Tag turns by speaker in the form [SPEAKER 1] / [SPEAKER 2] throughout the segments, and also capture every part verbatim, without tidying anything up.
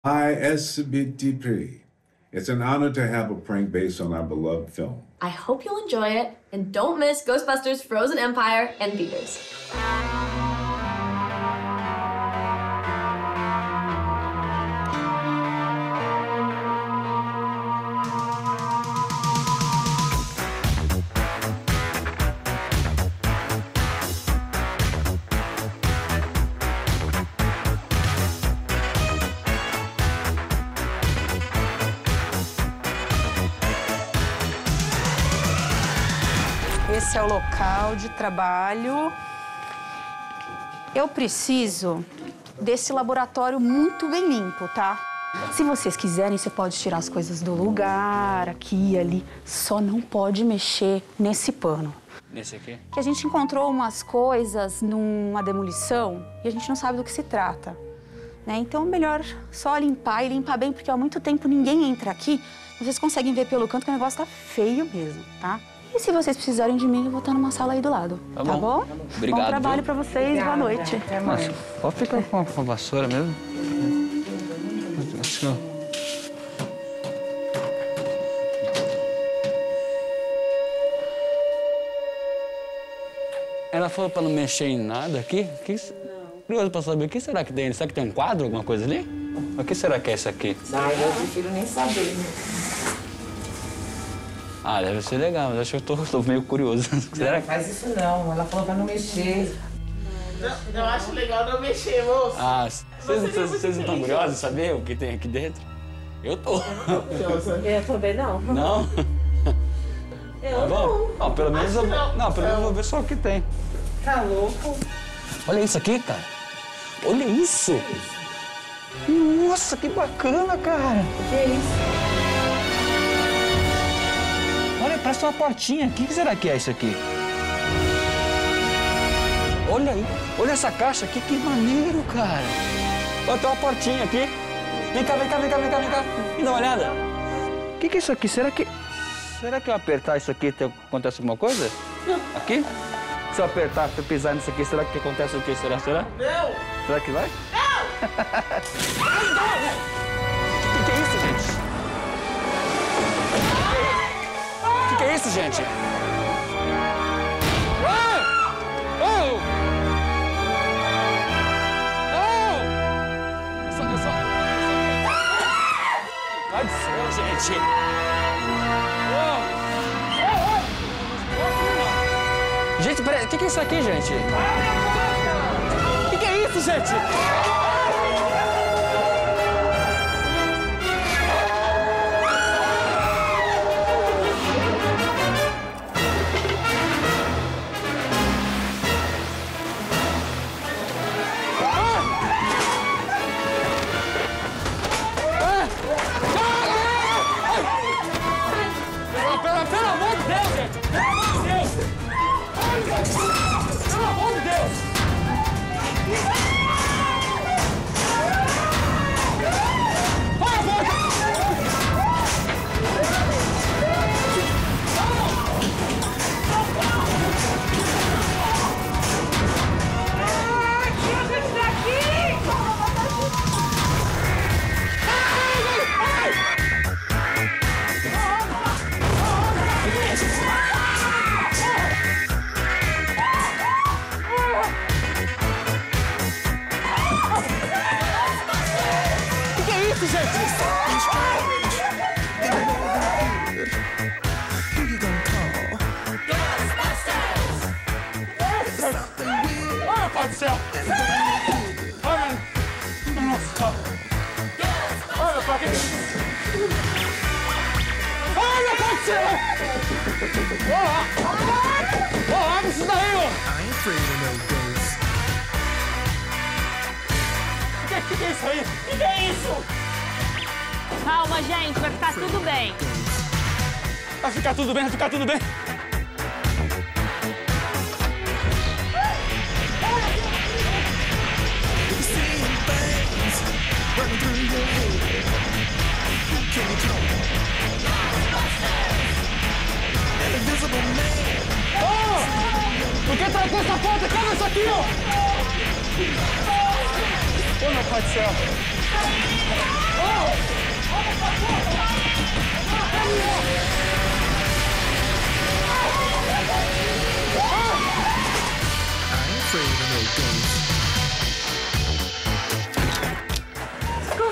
[SPEAKER 1] Hi, S B T P. It's an honor to have a prank based on our beloved film.
[SPEAKER 2] I hope you'll enjoy it, and don't miss Ghostbusters Frozen Empire and theaters.
[SPEAKER 3] Esse é o local de trabalho. Eu preciso desse laboratório muito bem limpo, tá? Se vocês quiserem, você pode tirar as coisas do lugar, aqui e ali. Só não pode mexer nesse pano.
[SPEAKER 4] Nesse aqui?
[SPEAKER 3] Que a gente encontrou umas coisas numa demolição e a gente não sabe do que se trata. Né? Então, é melhor só limpar e limpar bem, porque há muito tempo ninguém entra aqui. Vocês conseguem ver pelo canto que o negócio tá feio mesmo, tá? E se vocês precisarem de mim, eu vou estar numa sala aí do lado.
[SPEAKER 4] Tá,
[SPEAKER 3] tá
[SPEAKER 4] bom?
[SPEAKER 3] bom?
[SPEAKER 4] Obrigado.
[SPEAKER 3] Bom trabalho pra vocês. Obrigada. Boa noite.
[SPEAKER 4] Até mais. Nossa, pode ficar com a, com a vassoura mesmo? Acho que eu... Ela falou pra não mexer em nada aqui? Que... Não. Curioso pra saber, o que será que tem? Será que tem um quadro, alguma coisa ali? O que será que é isso aqui?
[SPEAKER 5] Ah, eu prefiro nem saber.
[SPEAKER 4] Ah, deve ser legal, mas acho que eu tô, tô meio curioso. Será
[SPEAKER 5] Não, faz isso não, ela falou pra não mexer.
[SPEAKER 6] Não, eu acho legal não mexer, moço.
[SPEAKER 4] Ah, vocês não estão curiosos de saber o que tem aqui dentro? Eu tô.
[SPEAKER 7] Eu também não.
[SPEAKER 4] Não?
[SPEAKER 7] Eu
[SPEAKER 4] tá bom?
[SPEAKER 7] não.
[SPEAKER 4] Não, pelo menos eu,
[SPEAKER 6] não.
[SPEAKER 4] não, pelo menos eu vou ver só o que tem.
[SPEAKER 5] Tá louco?
[SPEAKER 4] Olha isso aqui, cara. Olha isso. Nossa, que bacana, cara.
[SPEAKER 5] Que é isso?
[SPEAKER 4] Olha, parece uma portinha. O que será que é isso aqui? Olha aí. Olha essa caixa aqui. Que maneiro, cara. Olha, tem uma portinha aqui. Vem cá, vem cá, vem cá, vem cá, vem cá. Me dá uma olhada. O que, que é isso aqui? Será que... Será que eu apertar isso aqui acontece alguma coisa? Aqui? Se eu apertar, se eu pisar nisso aqui, será que acontece o quê? Será? Será?
[SPEAKER 6] Não!
[SPEAKER 4] Será que vai?
[SPEAKER 6] Não!
[SPEAKER 4] O que, que é isso, gente? O que, que é isso, gente? Oh! Oh! Oh! Isso, isso, isso. Vai do céu, gente! Oh! Gente, peraí, o que, que é isso aqui, gente? O que, que é isso, gente? Pelo amor de Deus, gente! Pelo amor de Deus! Pelo amor de Deus! Vai a porta!
[SPEAKER 7] Tira a gente daqui!
[SPEAKER 4] O que é isso, gente? Ai, meu pai do céu! Ai, meu... Nossa! Ai, meu pai, que... Ai, meu pai do céu! Ó, ó, abre isso daí, ó! O que, que é isso aí? O que é isso?
[SPEAKER 7] Calma, gente, vai ficar tudo bem.
[SPEAKER 4] Vai ficar tudo bem, vai ficar tudo bem. Oh! Por que trancou essa porta? Calma isso aqui, ó! Oh, meu pai do céu!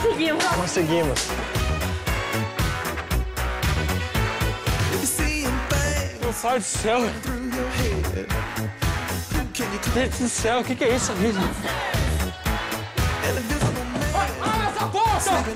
[SPEAKER 7] Conseguimos.
[SPEAKER 4] Conseguimos. Meu pai do céu. Deus do céu, o que, que é isso aqui? Olha essa porta!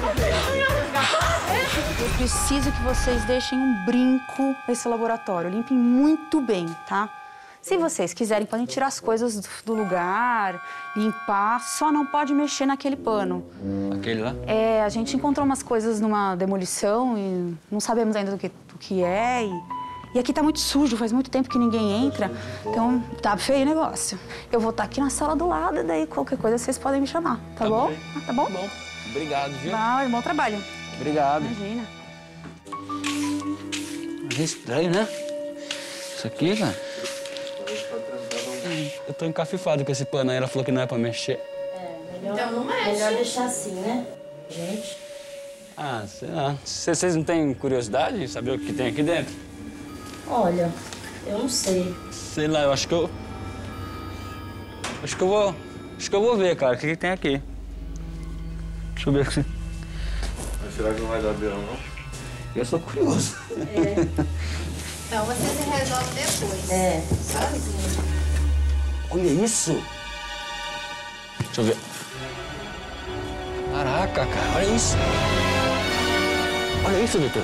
[SPEAKER 3] Eu preciso que vocês deixem um brinco nesse laboratório. Limpem muito bem, tá? Se vocês quiserem, podem tirar as coisas do, do lugar, limpar, só não pode mexer naquele pano.
[SPEAKER 4] Aquele lá?
[SPEAKER 3] É, a gente encontrou umas coisas numa demolição e não sabemos ainda do que, do que é. E, e aqui tá muito sujo, faz muito tempo que ninguém entra, então tá feio o negócio. Eu vou estar aqui na sala do lado e daí qualquer coisa vocês podem me chamar, tá,
[SPEAKER 4] Tá
[SPEAKER 3] bom?
[SPEAKER 4] bem.
[SPEAKER 3] Ah, tá bom?
[SPEAKER 4] Bom, obrigado, viu?
[SPEAKER 3] Vai, bom trabalho.
[SPEAKER 4] Obrigado.
[SPEAKER 3] Imagina.
[SPEAKER 4] É estranho, né? Isso aqui, cara. Eu tô encafifado com esse pano aí. Ela falou que não é pra mexer.
[SPEAKER 2] Então não mexe.
[SPEAKER 8] Melhor deixar assim, né? Gente.
[SPEAKER 4] Ah, sei lá. Cê- Vocês não têm curiosidade de saber o que tem aqui dentro?
[SPEAKER 8] Olha, eu não sei.
[SPEAKER 4] Sei lá, eu acho que eu... Acho que eu vou... Acho que eu vou ver, cara, o que, que tem aqui. Deixa eu ver se...
[SPEAKER 9] Mas será que não vai dar beirão, não?
[SPEAKER 4] Eu sou curioso.
[SPEAKER 2] Então você se resolve depois.
[SPEAKER 8] É.
[SPEAKER 2] Sozinho.
[SPEAKER 4] Olha isso! Deixa eu ver. Caraca, cara, olha isso! Olha isso, Vitor!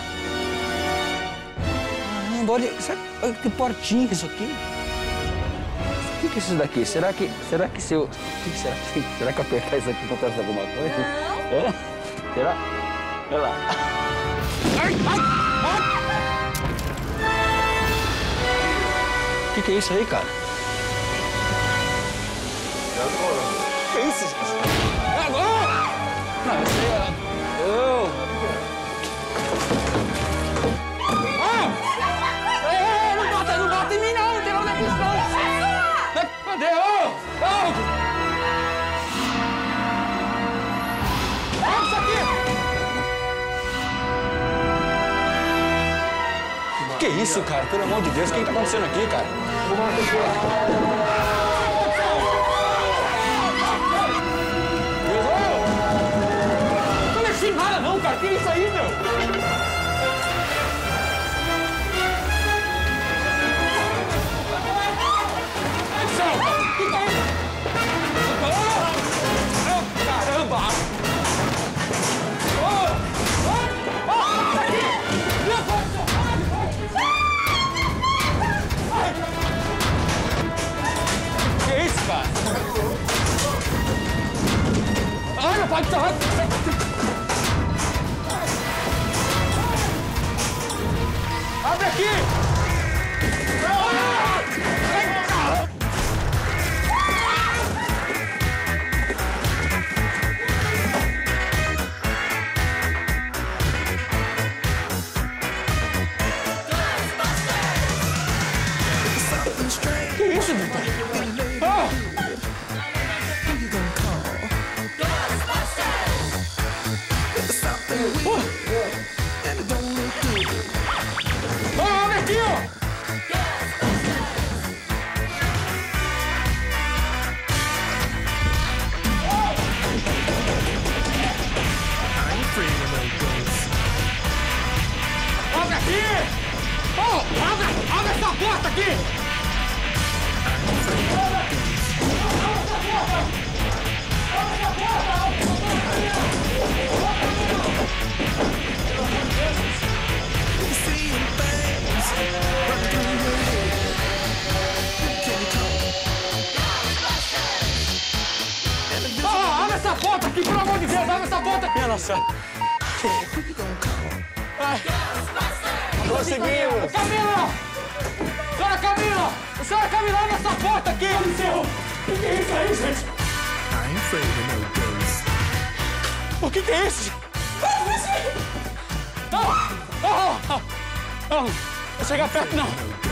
[SPEAKER 4] Caramba, olha, isso é- olha que portinha isso aqui! O que, que é isso daqui? Será que. Será que se eu. O que que será, que, será que eu apertar isso aqui acontece alguma coisa? Não! É? Será? Olha lá. Ai, ai, ai! O que, que é isso aí, cara? Que isso, gente? É agora! Não, isso aí é... Eu... Ah! Ei, ei, ei, não bota, não bota em mim, não! Não tem nada disso, não! Cadê? Ô! Ô! Olha isso aqui! Que isso, cara? Pelo amor de Deus, o que tá acontecendo aqui, cara? Não mexi em nada não, cara. Que é isso aí, meu? Céu, que que é isso? Oh, caramba! Oh, oh, oh, tá aqui! Meu Deus! Que é isso, cara? Ai, meu pai, tá... Abre aqui! Que isso, Vitor? Ah! Olha, olha aqui, ó! Abre aqui! Oh, abre, abre essa porta aqui! Ah, abre essa porta aqui, pelo amor de Deus, abre essa porta aqui! Minha nossa! Ai. Conseguimos! Camila! Senhora Camila! Senhora Camila, abre essa porta aqui! Seu! O que é isso aí, gente? O que, que é isso? Não! Não! Não! Não! Não chega perto, não!